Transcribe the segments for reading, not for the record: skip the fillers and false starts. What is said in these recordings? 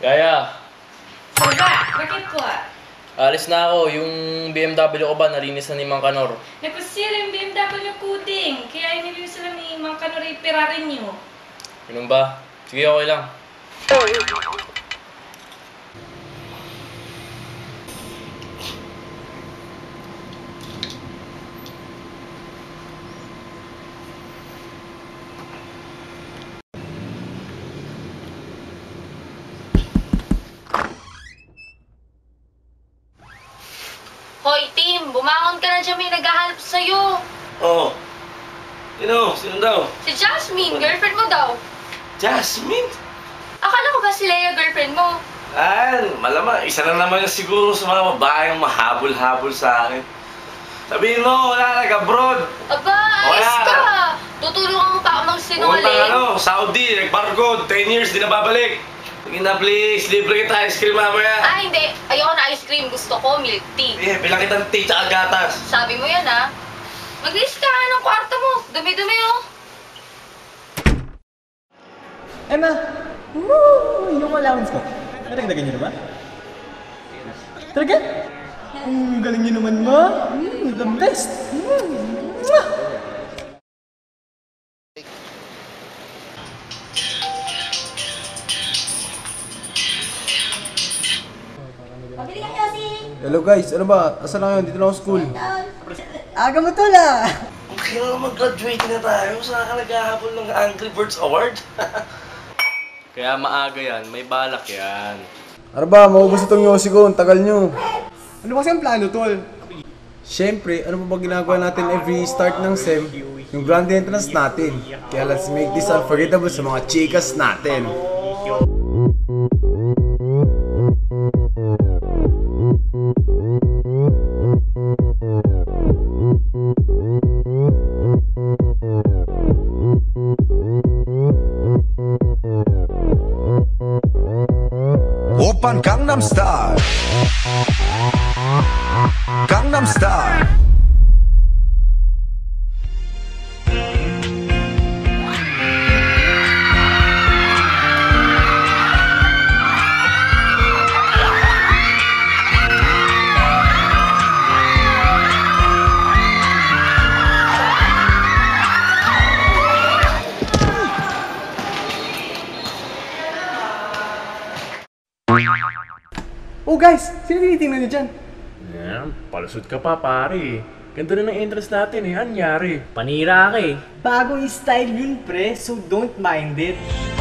Yaya! Ba? Bakit po Alis na ako. Yung BMW ko ba, nalinis na ni Mang Kanor. Nagkusira yung BMW pudding. Kaya inilinis sila ni Mang Kanor yung Ferrari niyo. Ganun ba? Sige, okay lang. Hoy, Tim! Bumangon ka na dyan, may naghahanap sa'yo. Oo. Sino? Sino daw? Si Jasmine, girlfriend mo daw. Jasmine? Akala ko ba si Leia girlfriend mo? Malamang. Isa na naman yung siguro sa mga babaeng mahabol-habol sa akin. Sabihin mo, wala nag-abroad. Aba, ayos ka! Tutulungan mo pa ako magsinungaling. Saudi, nag-barcode. 10 years, di na babalik. Sige na please, libre kita ice cream mamaya. Ah, hindi. Ayoko na ice cream. Gusto ko milk tea. Bilang kitang tea tsaka gatas. Sabi mo yan, ha? Mag-list ka ng kwarto mo. Dumi-dumi, oh. Emma! Woo! Yung allowance ko. Nadagdagan niyo na ba? Talaga? Galing niyo naman, ma. The best. Hello guys, ano ba? Asan na kayo? Dito na ako school. Aga mo to la! Okay na mag-graduate na tayo. Saan ka naghahabol ng Angry Birds Award? Kaya maaga yan. May balak yan. Ano ba? Maubos itong yosi ko. Ang tagal nyo. Ano kasi ang plano, tol? Siyempre, ano pa ba ginagawa natin every start ng SEM? Yung grand entrance natin. Kaya let's make this unforgettable sa mga chikas natin. Oppan Gangnam Style. Gangnam Style. Oh guys! Sino tinitingnan niyo dyan? Palusot ka pa, pare. Ganda na ng entrance natin eh. Anyari? Panira ka eh. Bagong style yun, pre. So don't mind it.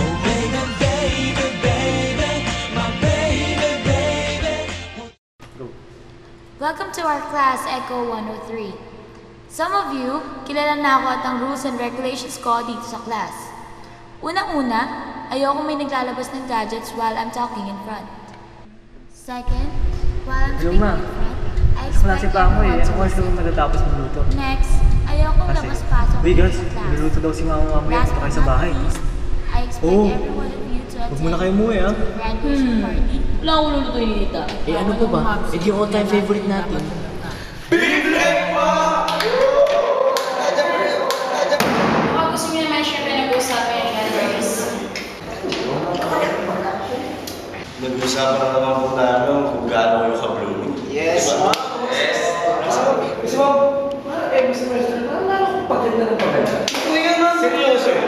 Welcome to our class, Echo 103. Some of you, kilala na ako at ang rules and regulations ko dito sa class. Unang-una, ayoko may naglalabas ng gadgets while I'm talking in front. Second, while I'm speaking in front, I expect everyone to listen. Next, ayoko labas-pasok sa class. Niluluto daw si mama mamaya. Last but not least, I expect every one of you to attend Huwag muna kayo umuwi, ha? the graduation party. Wala akong lulutuin ni Tita. Eh ano pa ba? Eh di yung all-time favorite natin. Baka gusto niyo naman syempre nag-uusapan yung guys. Nag-usapan na naman po tayo kung gaano kayo ka-blooming. Yes! Diba? Yes! Gusto mo? Gusto mo? Lalo kong paganda ng paganda. Seryoso eh.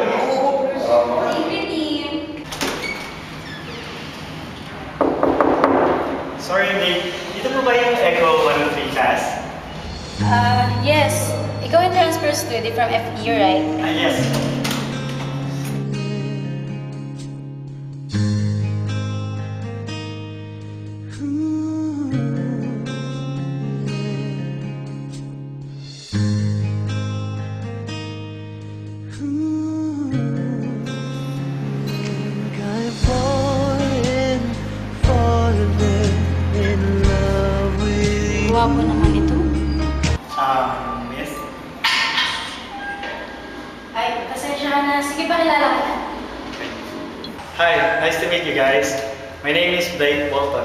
Sorry, Nick. Dito po ba yung Echo 103 class? Yes. Ikaw yung transfer student from FE, right? Yes. Guwapo naman ito. Miss? Ay, pasensya ka na. Sige, pakilala kita. Hi, nice to meet you guys. My name is Blake Walton.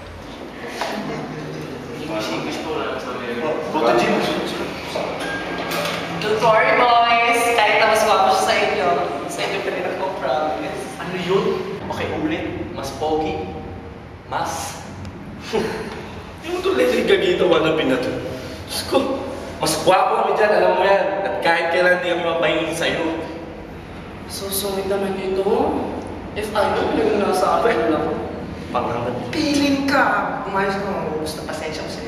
Don't worry, boys. Kahit na mas guwapo siya sa inyo pa rin ako, promise. Ano yun? Okay, ulit. Mas pogi. Mas. Yung tuloy yung gagito wannabe na to. Diyos ko, mas gwapo kami dyan, alam mo yan. At kahit kailan di kami mapahingin sa'yo. Susungit naman ito. If I don't, yung nasa akin lang. Pangangat. Piling ka! Umayos ka mga gusto. Pasensya ko sa'yo.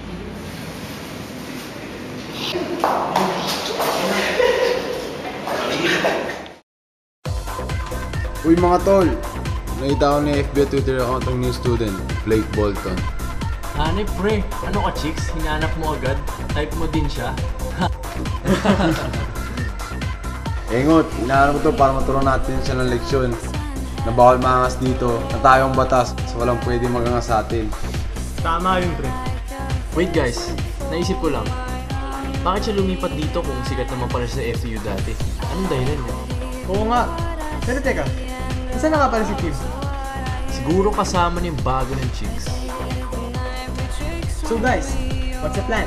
Uy mga tol, nakita ko ni FB Twitter account ng new student, Blake Bolton. Hanep pre, ano ka chicks? Hinanap mo agad? Type mo din siya? Engot, inaanap ko to para maturuan natin siya ng leksyon na bawal maangas dito, na tayong batas, so walang pwede magangas sa atin. Tama yun pre. Wait guys, naisip ko lang. Bakit siya lumipat dito kung sikat naman pala sa FEU dati? Anong dahilan niya? Oo nga. Pero teka, saan na nga pala si Kim? Siguro kasama niya yung bago ng chicks. So guys, what's the plan?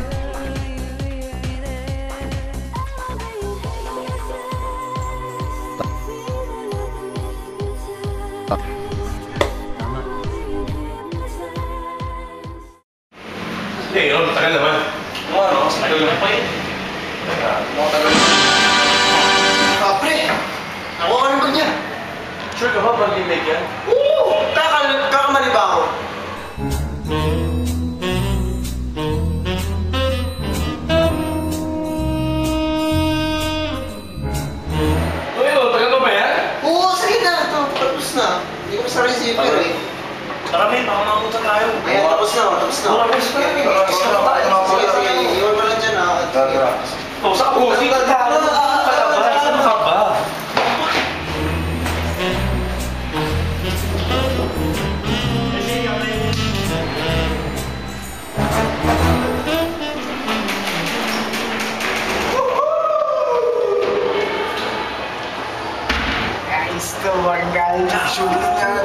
Eh, yun, tagal naman. Ano, mas tagal naman pa yun. Pre! Ako ano ba niya? Sure ka ba pag limig yan? Oo! Kakamali ba ako? Uy, tagal mo ba yan? Oo, sige na. Ito, tapos na. Hindi ko sa receiver eh. Tara men, baka makuta tayo. Ayan, tapos na. Tapos na. Sige, sige. Iwan ko lang dyan ha. Oh, sa pusi ka ba? Ano ka ba? Guys, ito mga guys. Shooting yan.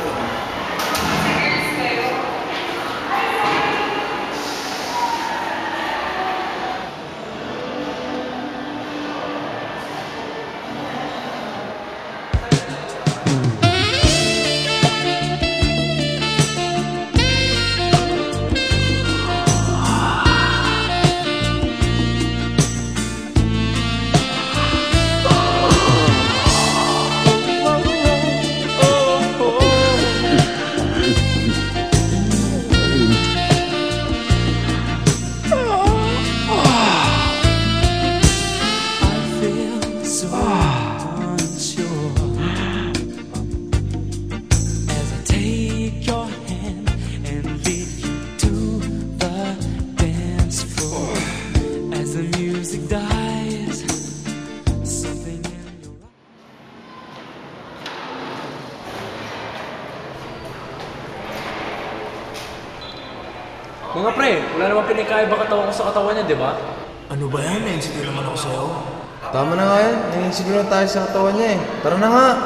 Mga pre, wala naman pinakaiba katawan ko sa katawan niya, di ba? Ano ba yan? Insecure naman ako sa'yo. Tama na nga yan, siguro tayo sa katawan niya eh. Tara na nga!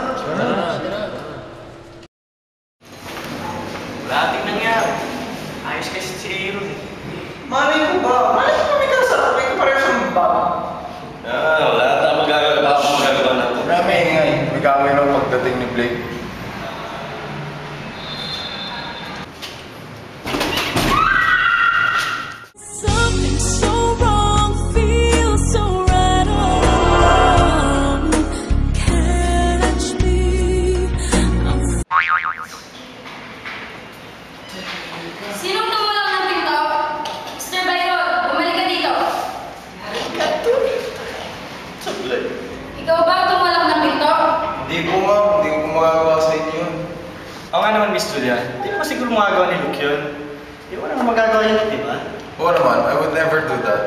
Wala ating nangyari. Ayos kasi si Aaron eh. Mali ko ba? Mali ko kami kasama. May kapareho sa mba. Wala tayong magagawa na ito. Marami nga eh, may kamay ng pagdating ni Blake. Sinong tumulong ng pinto? Mr. Byron, bumalik ka dito. Sablay. Ikaw ba ang tumulong ng pinto? Hindi po ma'am, hindi ko magagawa sa inyo yun. Oo nga naman, Miss Julia. Hindi naman siguro magagawa ni Luke yun. Hindi mo naman magagawa yun, di ba? Oo naman, I would never do that.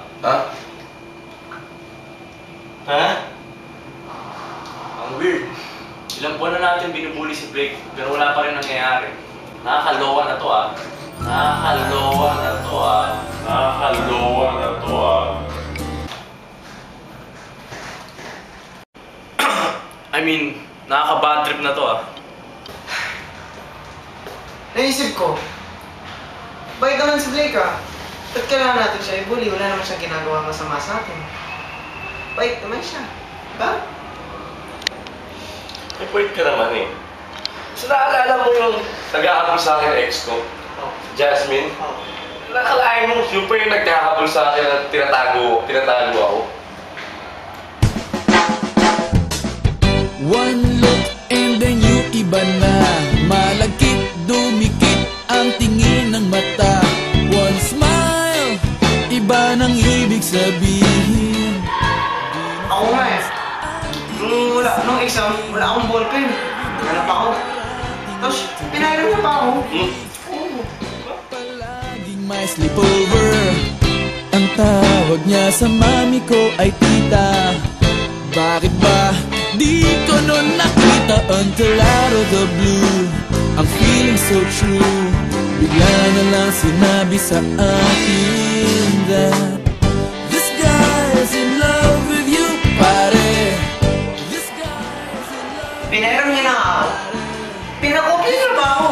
Ha? Ha? Ang weird. Ilang buwan na natin binubuli si Blake, pero wala pa rin nangyayari. Nakakalowa na to ah. Nakakalowa na to ah. Nakakalowa na to ah. I mean, nakaka-bad trip na to ah. Naisip ko, bakit naman si Blake ah? Ba't kailangan natin siya i-bully? Wala naman siyang ginagawa masama sa atin. Bait naman siya. Diba? May point ka naman eh. So naaalala mo yung nag-ahabol sa akin ex ko? Jasmine? Nakalain mo, yung pa yung nagkakahabol sa akin at tinatago ako. One look and then you iba na. Malagkit, dumikit ang tingin ng mata. One smile, iba nang ibig sabihin. Ako nga eh. Nung exam, wala akong ballpen. Hanap ako. Tapos, pinairam niya pa ako. Palaging may sleepover. Ang tawag niya sa mami ko ay tita. Bakit ba di ko nun nakita until out of the blue? Ang feeling so true. Bigla na lang sinabi sa akin that this guy's in love with you, pare. This guy's in love. Pinairam niya na ako. Pinakopya niya pa ako.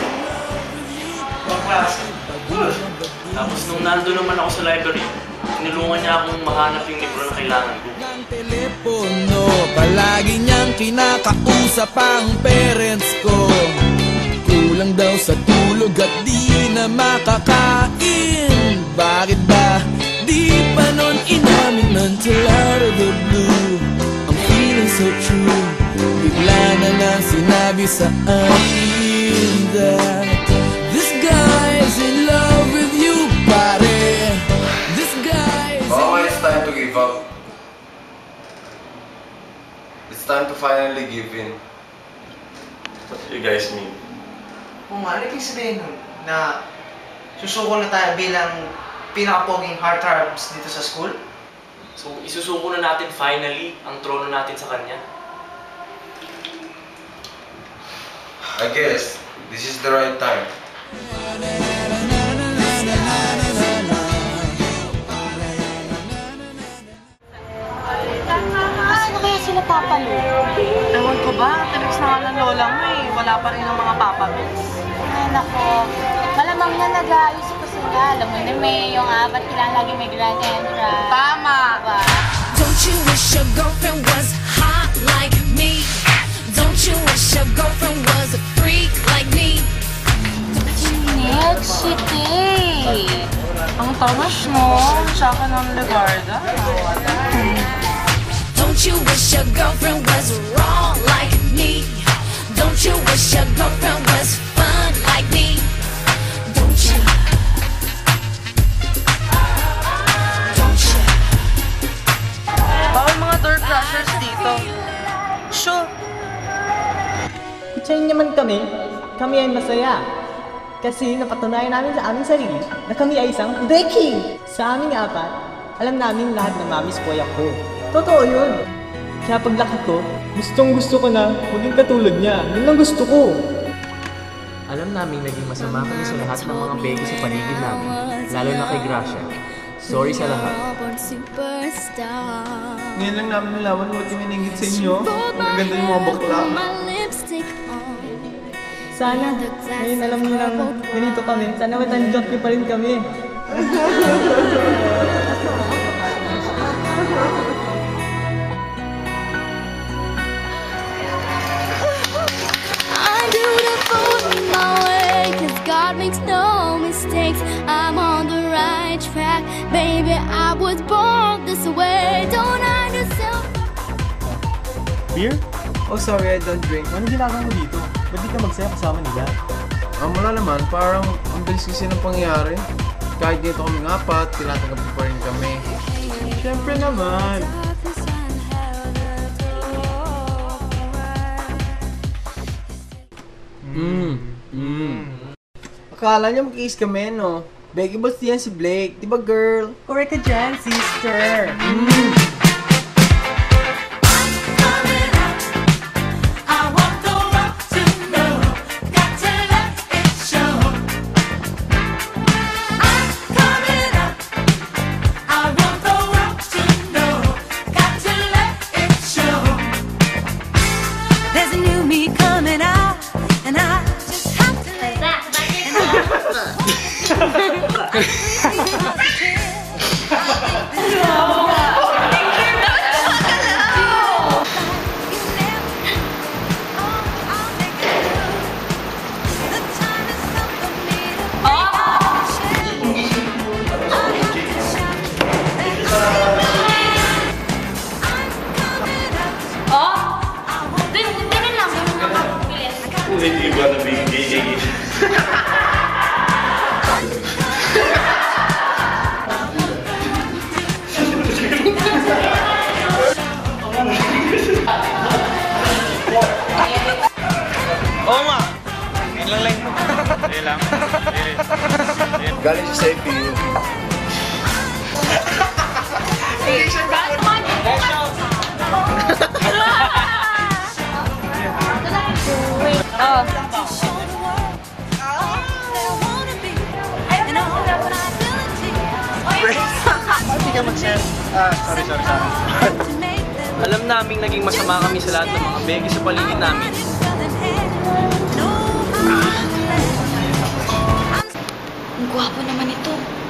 Baklas. Tapos nung nandun naman ako sa library, tinulungan niya akong mahanap yung libro na kailangan ko. Ang telepono, palagi niyang kinakausap ang parents ko. Kulang daw sa tulog at di na makakain. Bakit ba di pa nun inamin until out of the blue? Ang feeling so true. Bigla na lang sinabi sa akin that this guy's in love with you, pare. This guy's in Okay, it's time to give up. It's time to finally give in. What do you guys mean? Kung ano ibig sabihin nun, na susuko na tayo bilang pinakapoging heartthrobs dito sa school? So, isusuko na natin finally ang trono natin sa kanya. I guess this is the right time. Saan kaya sila papalo? Ewan ko ba? Talags na nga ng lola mo eh. Wala pa rin ang mga papabits. Ay, nako. Malamang na nag-aayos ko sila. Alam mo na may yung apat kailangan lagi may grand entrance. Tama! Diba? Don't you wish your girlfriend was hot like me? Don't you wish your girlfriend was a freak like me? Init, shit eh. Ang tamas no? Tsaka ng Legarda. Don't you wish your girlfriend was wrong like me? Don't you wish your girlfriend was fun like me? Don't you? Don't you? Bawal mga door crushers dito. Sure. Kutsayin naman kami ay masaya. Kasi napatunayan namin sa aming sarili na kami ay isang Becky! Sa aming apat, alam namin lahat ng mamis kuya ko. Totoo yun! Kaya paglaki ko, gustong gusto ko na maging katulad niya. Yun ang gusto ko! Alam namin naging masama kami sa lahat ng mga Becky sa paligid namin, lalo na kay Gracia. Sorry sa lahat. Ngayon lang namin nalaman mo ba't miningit sa inyo. Ang ganda yung mga bakla. Sana, ngayon alam niyo lang ganito kami. Sana matanggap niyo pa rin kami. I'm beautiful in my way, 'cause God makes no mistakes. I'm on the right track, baby. I was born this way. Don't understand. Beer? Oh, sorry, I don't drink. Ano ginagawa mo dito? Ba't di ka magsaya kasama nila? Wala naman, parang ang bilis kasi ng pangyayari. Kahit dito kami ng apat, tinatanggap pa rin kami. Siyempre naman. Akala niyo mag-kiss kami, no? Becky boss yan si Blake. Diba girl? Correct ka dyan, sister. There's a new me coming out, and I just have to lay back. Hindi ba nabigay? Oo nga. Yun lang lang. Yun lang. Galing siya sa FEU. Hindi ka mag-send. Sorry. Alam naming naging masama kami sa lahat ng mga Becky sa paligid namin. Ang gwapo naman ito.